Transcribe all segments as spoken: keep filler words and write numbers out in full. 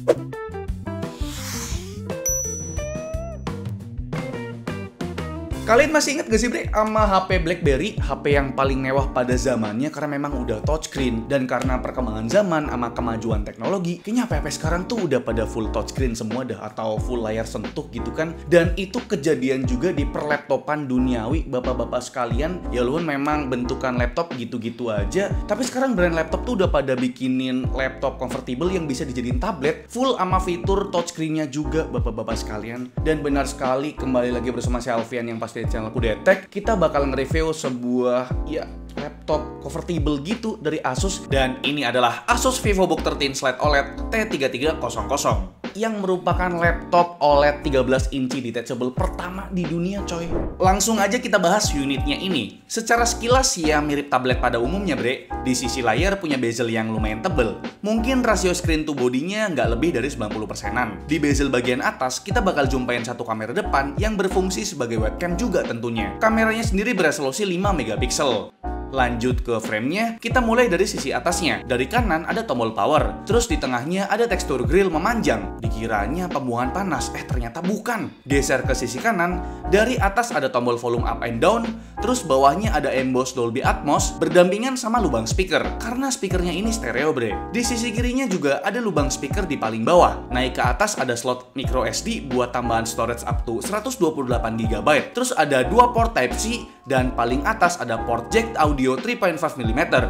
Kalian masih inget gak sih bre sama H P BlackBerry, H P yang paling mewah pada zamannya karena memang udah touchscreen. Dan karena perkembangan zaman sama kemajuan teknologi, kayaknya H P H P sekarang tuh udah pada full touchscreen semua dah, atau full layar sentuh gitu kan. Dan itu kejadian juga di perlaptopan duniawi bapak-bapak sekalian. Ya luan memang bentukan laptop gitu-gitu aja, tapi sekarang brand laptop tuh udah pada bikinin laptop convertible yang bisa dijadiin tablet, full sama fitur touchscreen-nya juga bapak-bapak sekalian. Dan benar sekali, kembali lagi bersama saya Alfian yang pasti di channel Kudetek, kita bakal nge-review sebuah ya laptop convertible gitu dari Asus. Dan ini adalah Asus VivoBook thirteen Slate O L E D T tiga tiga nol nol yang merupakan laptop O L E D tiga belas inci detachable pertama di dunia coy. Langsung aja kita bahas unitnya ini. Secara sekilas ya mirip tablet pada umumnya bre. Di sisi layar punya bezel yang lumayan tebel. Mungkin rasio screen to body-nya nggak lebih dari sembilan puluh persenan. Di bezel bagian atas kita bakal jumpain satu kamera depan yang berfungsi sebagai webcam juga tentunya. Kameranya sendiri beresolusi lima megapiksel. Lanjut ke framenya, kita mulai dari sisi atasnya. Dari kanan ada tombol power, terus di tengahnya ada tekstur grill memanjang. Dikiranya pembuangan panas, eh ternyata bukan. Geser ke sisi kanan, dari atas ada tombol volume up and down, terus bawahnya ada emboss Dolby Atmos berdampingan sama lubang speaker, karena speakernya ini stereo bre. Di sisi kirinya juga ada lubang speaker di paling bawah. Naik ke atas ada slot micro S D buat tambahan storage up to seratus dua puluh delapan giga byte. Terus ada dua port Type C, dan paling atas ada port jack audio tiga koma lima milimeter.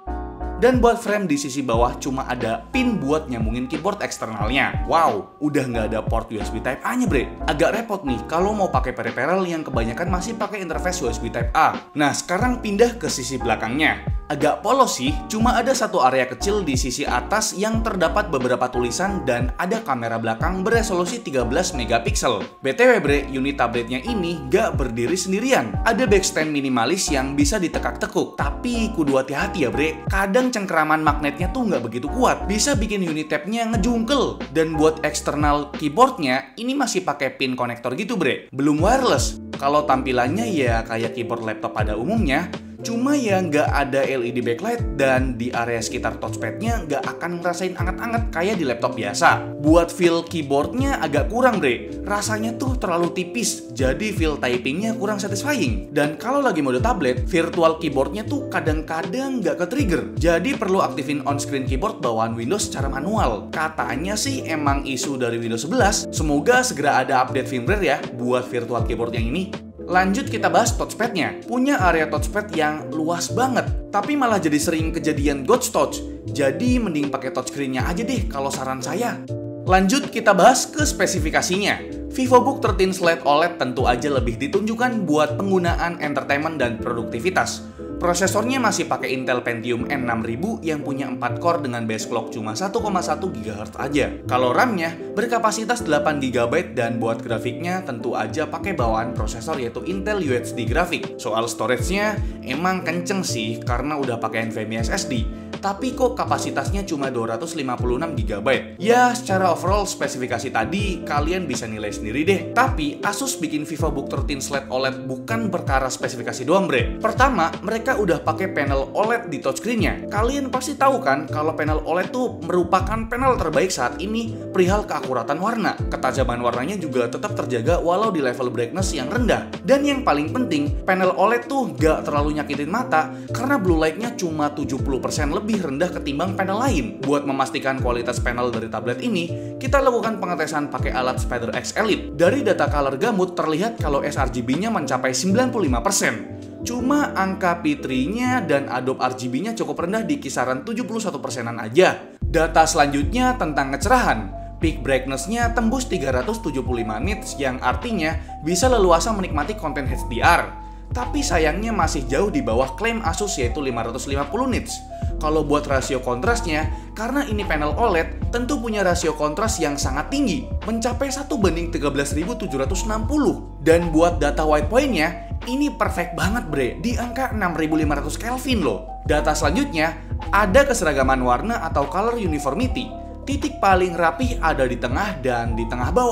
Dan buat frame di sisi bawah cuma ada pin buat nyambungin keyboard eksternalnya. Wow, udah nggak ada port U S B Type A-nya bre. Agak repot nih kalau mau pakai peripheral yang kebanyakan masih pakai interface U S B Type A. Nah, sekarang pindah ke sisi belakangnya. Agak polos sih, cuma ada satu area kecil di sisi atas yang terdapat beberapa tulisan dan ada kamera belakang beresolusi tiga belas megapiksel. B T W bre, unit tabletnya ini gak berdiri sendirian. Ada backstand minimalis yang bisa ditekak-tekuk, tapi kudu hati-hati ya bre. Kadang cengkeraman magnetnya tuh nggak begitu kuat, bisa bikin unit tab-nya ngejungkel. Dan buat eksternal keyboardnya, ini masih pakai pin konektor gitu bre, belum wireless. Kalau tampilannya ya kayak keyboard laptop pada umumnya, cuma ya nggak ada L E D backlight dan di area sekitar touchpad-nya nggak akan ngerasain anget-anget kayak di laptop biasa. Buat feel keyboardnya agak kurang bre, rasanya tuh terlalu tipis, jadi feel typingnya kurang satisfying. Dan kalau lagi mode tablet, virtual keyboardnya tuh kadang-kadang nggak ke-trigger, jadi perlu aktifin on-screen keyboard bawaan Windows secara manual. Katanya sih emang isu dari Windows sebelas, semoga segera ada update firmware ya buat virtual keyboard yang ini. Lanjut kita bahas touchpad-nya. Punya area touchpad yang luas banget, tapi malah jadi sering kejadian ghost touch. Jadi mending pakai touchscreen-nya aja deh kalau saran saya. Lanjut kita bahas ke spesifikasinya. VivoBook thirteen Slate O L E D tentu aja lebih ditunjukkan buat penggunaan entertainment dan produktivitas. Prosesornya masih pakai Intel Pentium M enam ribu yang punya empat core dengan base clock cuma satu koma satu gigahertz aja. Kalau RAM-nya berkapasitas delapan giga byte dan buat grafiknya tentu aja pakai bawaan prosesor yaitu Intel U H D Graphic. Soal storage-nya emang kenceng sih karena udah pakai NVMe S S D. Tapi kok kapasitasnya cuma dua ratus lima puluh enam giga byte. Ya, secara overall spesifikasi tadi kalian bisa nilai sendiri deh. Tapi Asus bikin VivoBook thirteen Slate O L E D bukan perkara spesifikasi doang bre. Pertama, mereka udah pakai panel O L E D di touchscreen-nya. Kalian pasti tahu kan kalau panel O L E D tuh merupakan panel terbaik saat ini perihal keakuratan warna. Ketajaman warnanya juga tetap terjaga walau di level brightness yang rendah. Dan yang paling penting, panel O L E D tuh gak terlalu nyakitin mata karena blue light-nya cuma tujuh puluh persen lebih lebih rendah ketimbang panel lain. Buat memastikan kualitas panel dari tablet ini, kita lakukan pengetesan pakai alat Spider X Elite. Dari data color gamut terlihat kalau s R G B-nya mencapai sembilan puluh lima persen. Cuma angka P tiga-nya dan Adobe R G B-nya cukup rendah di kisaran tujuh puluh satu persenan aja. Data selanjutnya tentang kecerahan. Peak brightness-nya tembus tiga ratus tujuh puluh lima nits yang artinya bisa leluasa menikmati konten H D R. Tapi sayangnya masih jauh di bawah klaim Asus yaitu lima ratus lima puluh nits. Kalau buat rasio kontrasnya, karena ini panel O L E D, tentu punya rasio kontras yang sangat tinggi, mencapai satu banding tiga belas ribu tujuh ratus enam puluh. Dan buat data white point-nya, ini perfect banget bre, di angka enam ribu lima ratus Kelvin loh. Data selanjutnya, ada keseragaman warna atau color uniformity. Titik paling rapih ada di tengah dan di tengah bawah.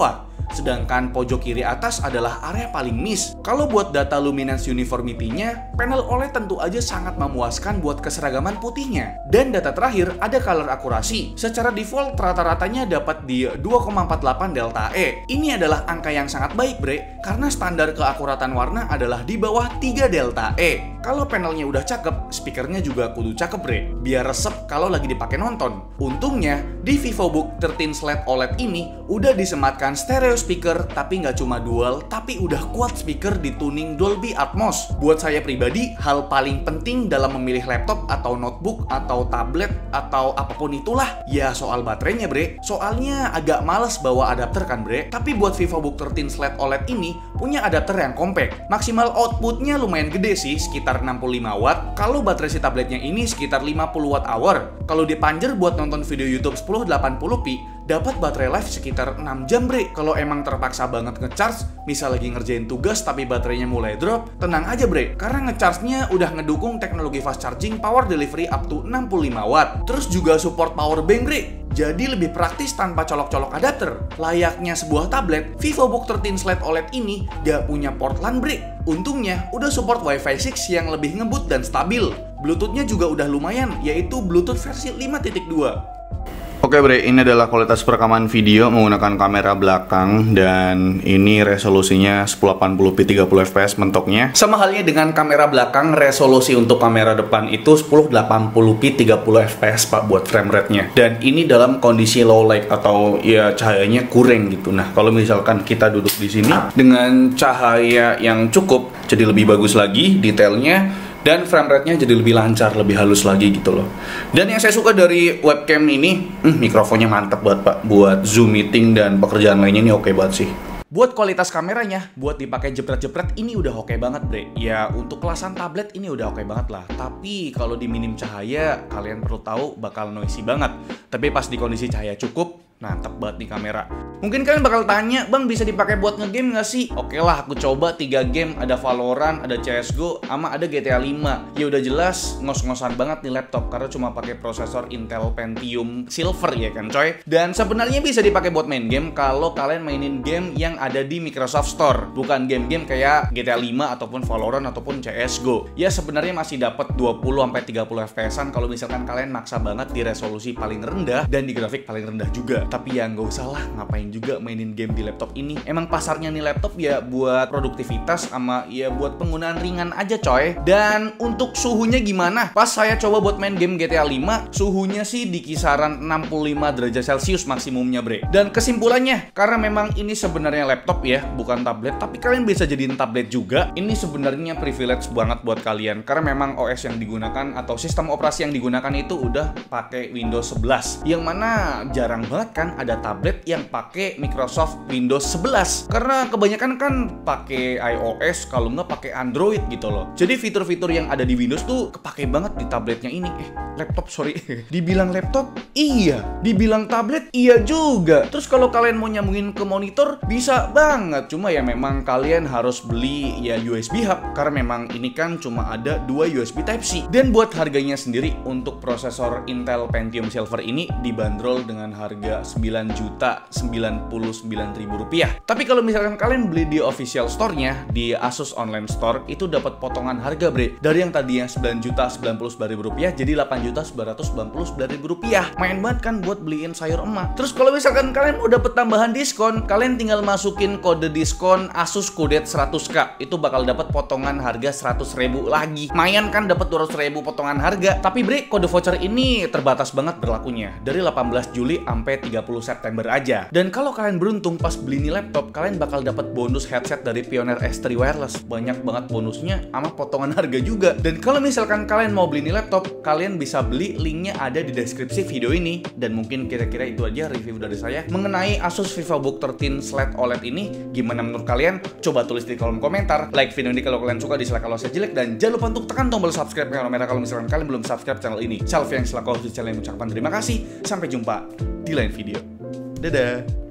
sedangkan pojok kiri atas adalah area paling miss. Kalau buat data luminance uniformity-nya, panel O L E D tentu aja sangat memuaskan buat keseragaman putihnya. Dan data terakhir ada color akurasi. Secara default rata-ratanya dapat di dua koma empat delapan delta E. Ini adalah angka yang sangat baik bre, karena standar keakuratan warna adalah di bawah tiga delta E. Kalau panelnya udah cakep, speakernya juga kudu cakep bre, biar resep kalau lagi dipakai nonton. Untungnya, di VivoBook tiga belas Lite O L E D ini udah disematkan stereo speaker, tapi nggak cuma dual, tapi udah quad speaker di tuning Dolby Atmos. Buat saya pribadi, hal paling penting dalam memilih laptop atau notebook atau tablet atau apapun itulah, ya soal baterainya bre. Soalnya agak males bawa adapter kan bre, tapi buat VivoBook tiga belas Lite O L E D ini punya adapter yang compact. Maksimal outputnya lumayan gede sih, sekitar enam puluh lima watt. Kalau baterai si tabletnya ini sekitar lima puluh watt hour. Kalau dipanjer buat nonton video YouTube sepuluh delapan puluh p, dapat baterai life sekitar enam jam bre. Kalau emang terpaksa banget ngecharge, misal lagi ngerjain tugas tapi baterainya mulai drop, tenang aja bre, karena ngecharge-nya udah ngedukung teknologi fast charging power delivery up to enam puluh lima watt. Terus juga support power bank bre, jadi lebih praktis tanpa colok-colok adapter. Layaknya sebuah tablet, VivoBook tiga belas Lite O L E D ini gak punya port LAN bre. Untungnya udah support Wi-Fi enam yang lebih ngebut dan stabil. Bluetooth-nya juga udah lumayan, yaitu Bluetooth versi lima titik dua. Oke bre, ini adalah kualitas perekaman video menggunakan kamera belakang dan ini resolusinya sepuluh delapan puluh p tiga puluh f p s mentoknya. Sama halnya dengan kamera belakang, resolusi untuk kamera depan itu sepuluh delapan puluh p tiga puluh f p s pak buat frame rate-nya. Dan ini dalam kondisi low light atau ya cahayanya kurang gitu. Nah, kalau misalkan kita duduk di sini dengan cahaya yang cukup, jadi lebih bagus lagi detailnya. Dan frame rate-nya jadi lebih lancar, lebih halus lagi gitu loh. Dan yang saya suka dari webcam ini, hmm, mikrofonnya mantap banget pak. Buat Zoom meeting dan pekerjaan lainnya ini oke banget sih. Buat kualitas kameranya, buat dipakai jepret-jepret ini udah oke banget bre. Ya untuk kelasan tablet ini udah oke banget lah. Tapi kalau di minim cahaya, kalian perlu tahu bakal noisy banget. Tapi pas di kondisi cahaya cukup, mantap banget nih kamera. Mungkin kalian bakal tanya, bang bisa dipakai buat ngegame nggak sih? Oke lah, aku coba tiga game, ada Valorant, ada C S G O, sama ada G T A lima. Ya udah jelas ngos-ngosan banget nih laptop karena cuma pakai prosesor Intel Pentium Silver ya kan coy. Dan sebenarnya bisa dipakai buat main game kalau kalian mainin game yang ada di Microsoft Store, bukan game-game kayak G T A lima ataupun Valorant ataupun C S G O. Ya sebenarnya masih dapat dua puluh sampai tiga puluh F P S-an kalau misalkan kalian maksa banget di resolusi paling rendah dan di grafik paling rendah juga. Tapi ya nggak usah lah, ngapain juga mainin game di laptop ini. Emang pasarnya nih laptop ya buat produktivitas sama ya buat penggunaan ringan aja coy. Dan untuk suhunya gimana? Pas saya coba buat main game G T A lima, suhunya sih di kisaran enam puluh lima derajat Celcius maksimumnya bre. Dan kesimpulannya, karena memang ini sebenarnya laptop ya, bukan tablet, tapi kalian bisa jadiin tablet juga. Ini sebenarnya privilege banget buat kalian karena memang O S yang digunakan atau sistem operasi yang digunakan itu udah pakai Windows sebelas. Yang mana jarang banget kan ada tablet yang pakai Microsoft Windows sebelas, karena kebanyakan kan pakai iOS kalau nggak pakai Android gitu loh. Jadi fitur-fitur yang ada di Windows tuh kepake banget di tabletnya ini. Eh, laptop sorry. Dibilang laptop, iya. Dibilang tablet, iya juga. Terus kalau kalian mau nyambungin ke monitor, bisa banget. Cuma ya memang kalian harus beli ya U S B hub, karena memang ini kan cuma ada dua U S B Type C. Dan buat harganya sendiri untuk prosesor Intel Pentium Silver ini dibanderol dengan harga sembilan juta sembilan puluh sembilan ribu rupiah. Tapi kalau misalkan kalian beli di official store-nya di Asus Online Store itu dapat potongan harga bre, dari yang tadinya sembilan juta sembilan puluh sembilan ribu rupiah jadi delapan juta sembilan ratus sembilan puluh sembilan ribu rupiah. Main banget kan buat beliin sayur emak. Terus kalau misalkan kalian mau dapat tambahan diskon, kalian tinggal masukin kode diskon Asus Kudet seratus K, itu bakal dapat potongan harga seratus ribu lagi. Mayan kan dapat dua ratus ribu potongan harga. Tapi bre, kode voucher ini terbatas banget berlakunya dari delapan belas Juli sampai tiga puluh September aja. Dan kalau kalian beruntung pas beli nih laptop, kalian bakal dapat bonus headset dari Pioneer S tiga Wireless. Banyak banget bonusnya sama potongan harga juga. Dan kalau misalkan kalian mau beli nih laptop, kalian bisa beli, linknya ada di deskripsi video ini. Dan mungkin kira-kira itu aja review dari saya mengenai Asus VivoBook tiga belas Lite O L E D ini. Gimana menurut kalian? Coba tulis di kolom komentar. Like video ini kalau kalian suka, dislike kalau saya jelek, dan jangan lupa untuk tekan tombol subscribe yang merah kalau misalkan kalian belum subscribe channel ini. Selfie yang selaku host di channel yang mengucapkan terima kasih. Sampai jumpa di lain video. Dadah.